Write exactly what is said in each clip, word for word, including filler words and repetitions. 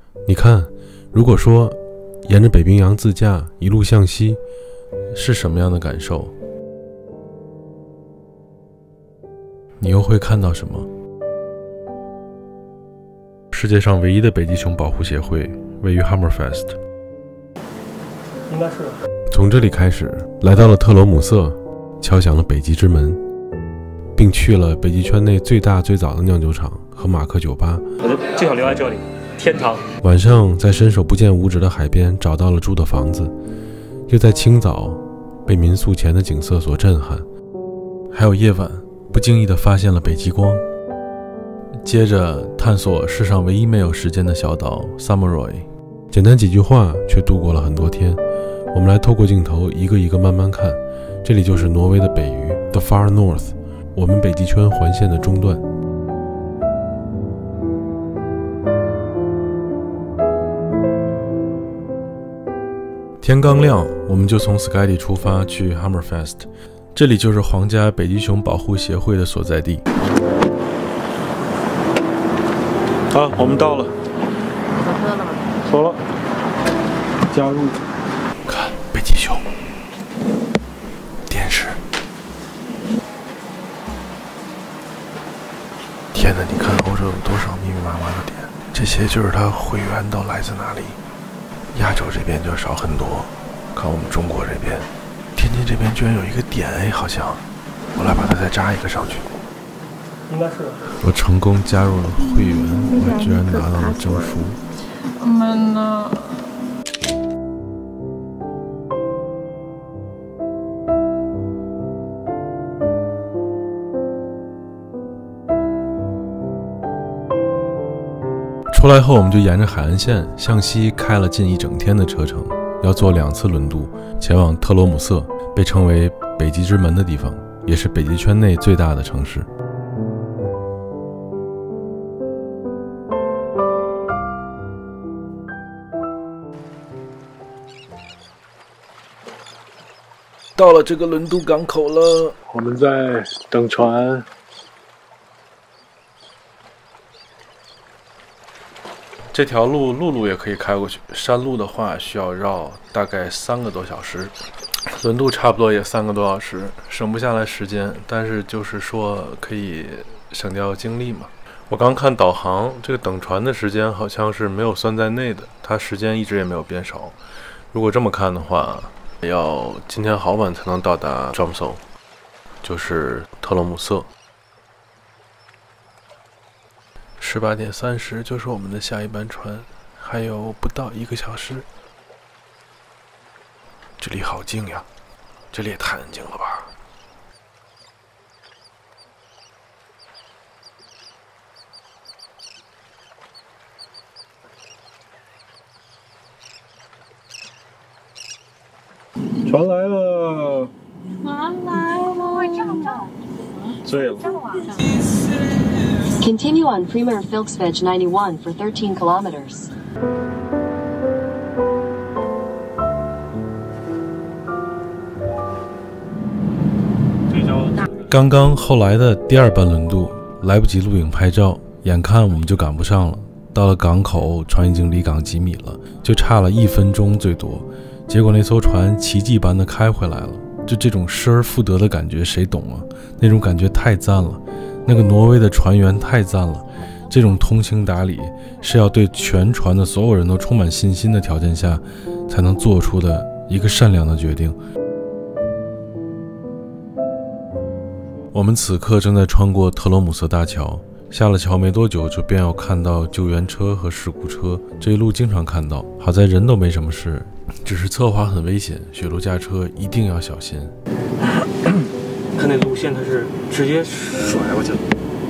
你看，如果说沿着北冰洋自驾一路向西，是什么样的感受？你又会看到什么？世界上唯一的北极熊保护协会位于 Hammerfest， 应该是。 从这里开始，来到了特罗姆瑟，敲响了北极之门，并去了北极圈内最大最早的酿酒厂和马克酒吧。 我就就想留在这里，天堂。 晚上在伸手不见五指的海边找到了住的房子，又在清早被民宿前的景色所震撼，还有夜晚不经意地发现了北极光。接着探索世上唯一没有时间的小岛 Summeroy， 简单几句话却度过了很多天。我们来透过镜头一个一个慢慢看，这里就是挪威的北隅 The Far North， 我们北极圈环线的中段。天刚亮，我们就从 Skye 出发去 Hammerfest， 这里就是皇家北极熊保护协会的所在地。好，我们到了。 上车了吗？ 走了。加入。看北极熊。电视。天哪！你看欧洲有多少密密麻麻的点？这些就是它会员都来自哪里？亚洲这边就少很多。看我们中国这边，天津这边居然有一个点，哎，好像。我来把它再扎一个上去。 应该是。 我成功加入了会员，我居然拿到了证书。 我们呢？ 出来后，我们就沿着海岸线向西开了近一整天的车程，要坐两次轮渡前往特罗姆瑟，被称为北极之门的地方，也是北极圈内最大的城市。到了这个轮渡港口了， 我们在等船。 这条路陆路也可以开过去，山路的话需要绕大概三个多小时，轮渡差不多也三个多小时，省不下来时间，但是就是说可以省掉精力嘛。我刚看导航，这个等船的时间好像是没有算在内的，它时间一直也没有变少。如果这么看的话，要今天好晚才能到达 Tromsø， 就是特罗姆瑟。十八点三十就是我们的下一班船，还有不到一个小时。这里好静呀，这里也太安静了吧。 船来了， 船来了，会这么照？ 醉了。 Continue on Premier Filksvej ninety-one for thirteen kilometers. 刚刚后来的第二班轮渡来不及录影拍照，眼看我们就赶不上了。到了港口，船已经离港几米了，就差了一分钟最多。结果那艘船奇迹般的开回来了，就这种失而复得的感觉，谁懂啊？那种感觉太赞了。那个挪威的船员太赞了，这种通情达理是要对全船的所有人都充满信心的条件下才能做出的一个善良的决定。我们此刻正在穿过特罗姆瑟大桥，下了桥没多久就便要看到救援车和事故车，这一路经常看到，好在人都没什么事，只是侧滑很危险，雪路驾车一定要小心。 看那路线，它是直接甩过去了，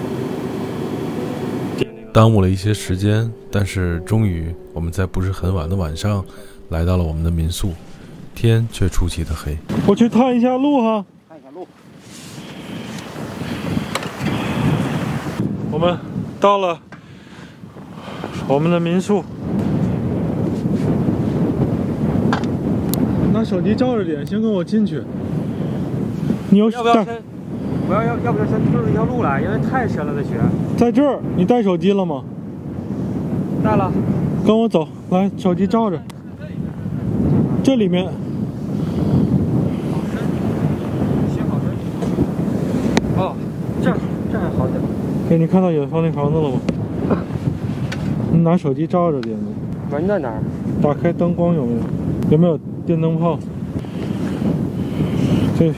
耽误了一些时间，但是终于我们在不是很晚的晚上来到了我们的民宿，天却出奇的黑。 我去探一下路哈， 看一下路。 我们到了我们的民宿，拿手机照着点，先跟我进去。你有要不要先？我要要要不要先顺着一条路来？因为太深了，这雪。 在这儿，你带手机了吗？ 带了。 跟我走，来，手机照着。这里面。 哦，这儿这儿还好点。 哎，你看到远方那房子了吗？你拿手机照着点子。 门在哪儿？ 打开灯光有没有？有没有电灯泡？对。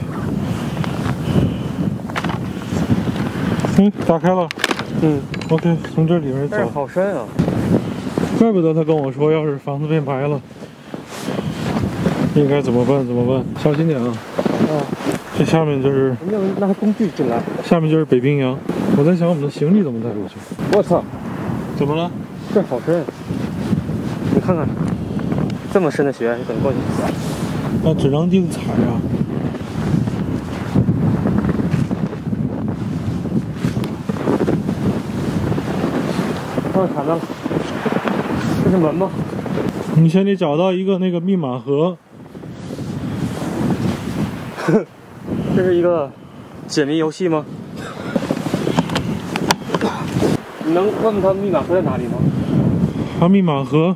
哎，打开了。 嗯 ，OK， 从这里面走。 但是好深啊！ 怪不得他跟我说，要是房子被埋了，应该怎么办？怎么办？小心点啊！ 啊， 这下面就是。 我们要拿工具进来。 下面就是北冰洋。我在想我们的行李怎么带过去？ 我操！ 怎么了？ 这好深！你看看，这么深的雪，你怎么过去？ 那只能硬踩啊！ 看看到了，这是门吗？ 你先得找到一个那个密码盒。 这是一个解谜游戏吗？你能问问他密码盒在哪里吗？ 他密码盒，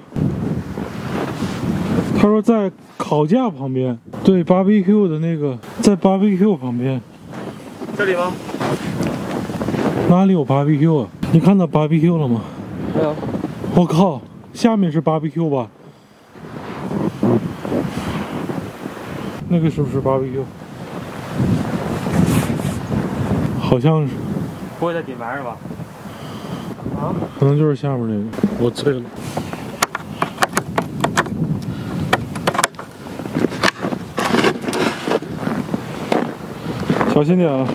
他说在烤架旁边，对 ，barbecue 的那个，在 barbecue 旁边。 这里吗？ 哪里有 barbecue 啊？你看到 barbecue 了吗？ 没有。 我靠，下面是 barbecue 吧？那个是不是 barbecue？ 好像是。 不会在底埋着吧？啊？ 可能就是下面那个。我醉了。小心点啊！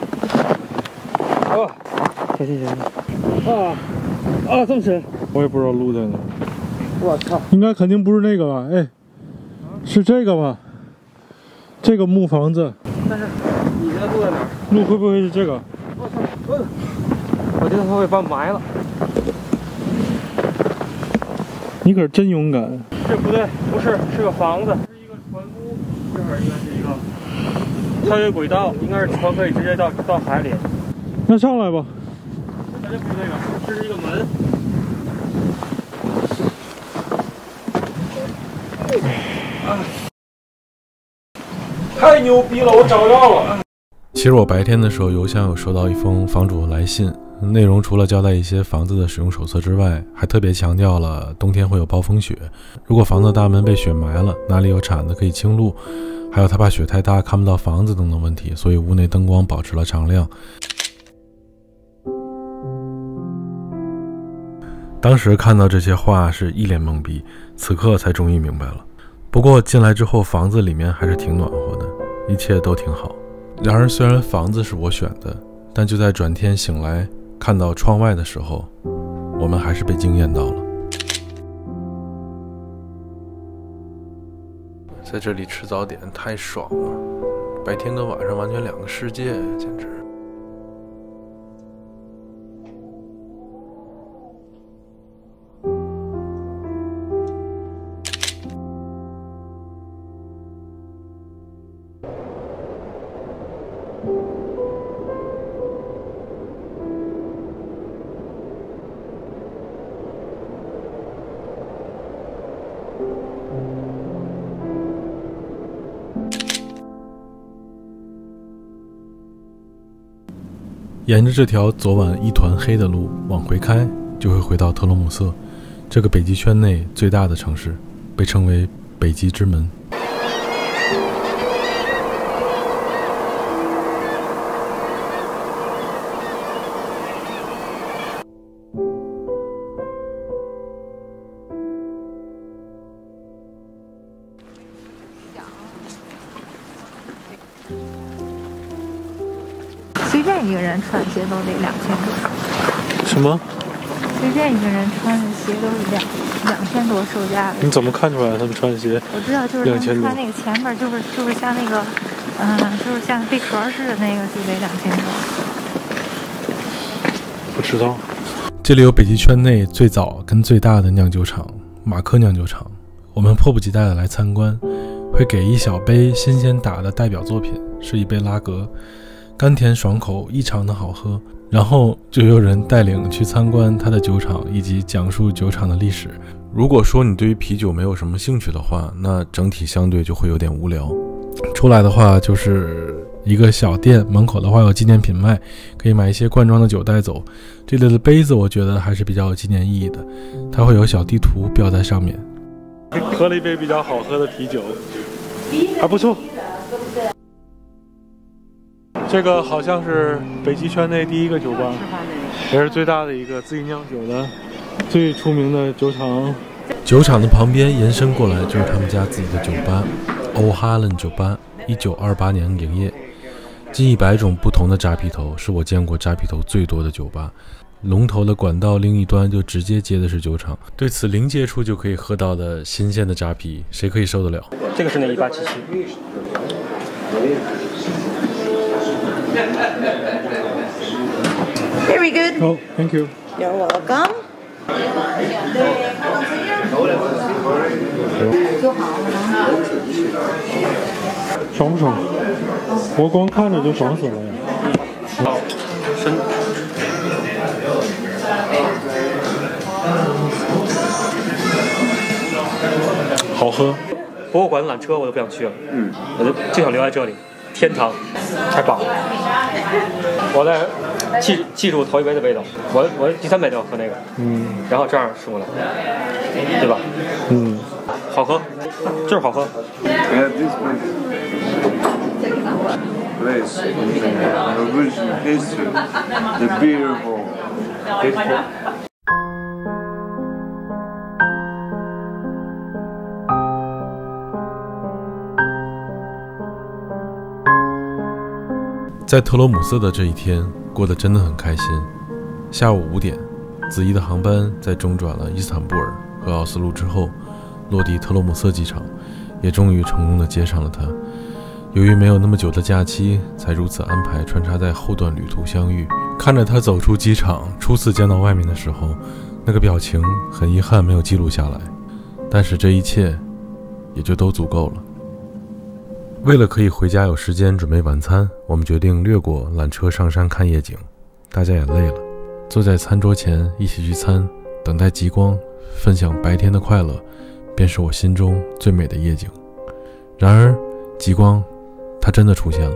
啊！小心小心！啊啊！这么深！ 我也不知道路在哪。 我操！ 应该肯定不是那个吧？哎，是这个吧？这个木房子。 但是你觉得路在哪儿？ 路会不会是这个？ 我操！我我觉得他会把我埋了。 你可是真勇敢。 这不对，不是，是个房子，是一个船坞，这会儿应该是一个穿越轨道，应该是船可以直接到到海里。 那上来吧。 这肯定不是那个，这是一个门。啊！太牛逼了，我找到了。 其实我白天的时候邮箱有收到一封房主的来信，内容除了交代一些房子的使用手册之外，还特别强调了冬天会有暴风雪，如果房子大门被雪埋了，哪里有铲子可以清路，还有他怕雪太大看不到房子等等问题，所以屋内灯光保持了常亮。当时看到这些话是一脸懵逼，此刻才终于明白了。不过进来之后房子里面还是挺暖和的，一切都挺好。然而虽然房子是我选的，但就在转天醒来看到窗外的时候，我们还是被惊艳到了。在这里吃早点太爽了，白天跟晚上完全两个世界，简直。沿着这条昨晚一团黑的路往回开，就会回到特罗姆瑟，这个北极圈内最大的城市，被称为北极之门。 随便一个人穿鞋都得两千多。 什么？ 随便一个人穿的鞋都是两两千多售价的。 你怎么看出来他们穿鞋？ 我知道，就是他们穿那个前面，就是就是像那个，嗯、呃，就是像贝壳似的那个，就得两千多。 不知道。 这里有北极圈内最早跟最大的酿酒厂马克酿酒厂，我们迫不及待的来参观，会给一小杯新鲜打的代表作品，是一杯拉格。甘甜爽口，异常的好喝。然后就有人带领去参观他的酒厂，以及讲述酒厂的历史， 如果说你对于啤酒没有什么兴趣的话，那整体相对就会有点无聊。出来的话就是一个小店，门口的话有纪念品卖，可以买一些罐装的酒带走。这类的杯子我觉得还是比较有纪念意义的，它会有小地图标在上面。 喝了一杯比较好喝的啤酒，还不错。这个好像是北极圈内第一个酒吧，也是最大的一个自己酿酒的最出名的酒厂。 酒厂的旁边延伸过来就是他们家自己的酒吧，欧哈伦酒吧，一九二八年营业，近一百种不同的扎啤头，是我见过扎啤头最多的酒吧。龙头的管道另一端就直接接的是酒厂，对此零接触就可以喝到的新鲜的扎啤，谁可以受得了？ 这个是那一八七七。 Very good. Oh, thank you. You're welcome. 爽不爽？我光看着就爽死了呀！ 好，深。 好喝。 博物馆的缆车我都不想去了，嗯，我就就想留在这里，天堂，太棒了！我在记记住头一杯的味道，我我第三杯都要喝那个， 嗯， 然后这样输了，对吧？ 嗯， 好喝，就是好喝。 Yeah, this place, original history, the beautiful, beautiful. 在特罗姆瑟的这一天过得真的很开心。下午五点，子怡的航班在中转了伊斯坦布尔和奥斯陆之后，落地特罗姆瑟机场，也终于成功的接上了他。由于没有那么久的假期，才如此安排穿插在后段旅途相遇。看着他走出机场，初次见到外面的时候，那个表情很遗憾没有记录下来，但是这一切也就都足够了。为了可以回家有时间准备晚餐，我们决定略过缆车上山看夜景。大家也累了，坐在餐桌前一起聚餐，等待极光，分享白天的快乐，便是我心中最美的夜景。然而极光它真的出现了。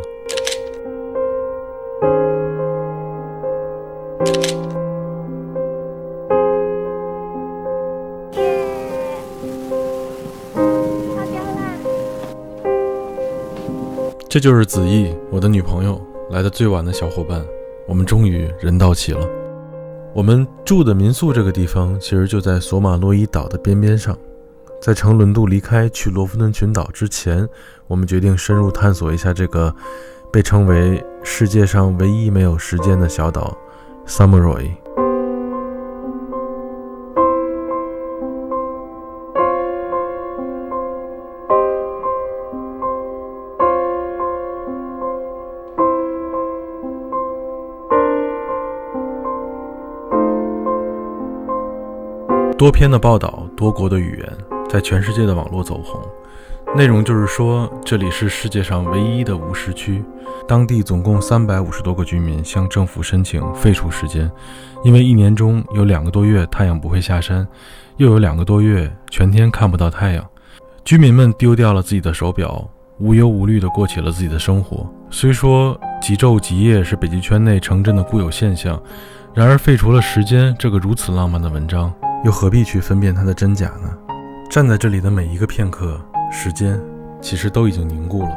这就是子毅，我的女朋友，来的最晚的小伙伴。我们终于人到齐了。我们住的民宿这个地方其实就在索马诺伊岛的边边上。在乘轮渡离开去罗弗顿群岛之前，我们决定深入探索一下这个被称为世界上唯一没有时间的小岛 Samuroy。多篇的报道，多国的语言，在全世界的网络走红。内容就是说，这里是世界上唯一的无时区。当地总共三百五十多个居民向政府申请废除时间，因为一年中有两个多月太阳不会下山，又有两个多月全天看不到太阳。居民们丢掉了自己的手表，无忧无虑地过起了自己的生活。虽说极昼极夜是北极圈内城镇的固有现象，然而废除了时间这个如此浪漫的文章，又何必去分辨它的真假呢？站在这里的每一个片刻，时间其实都已经凝固了。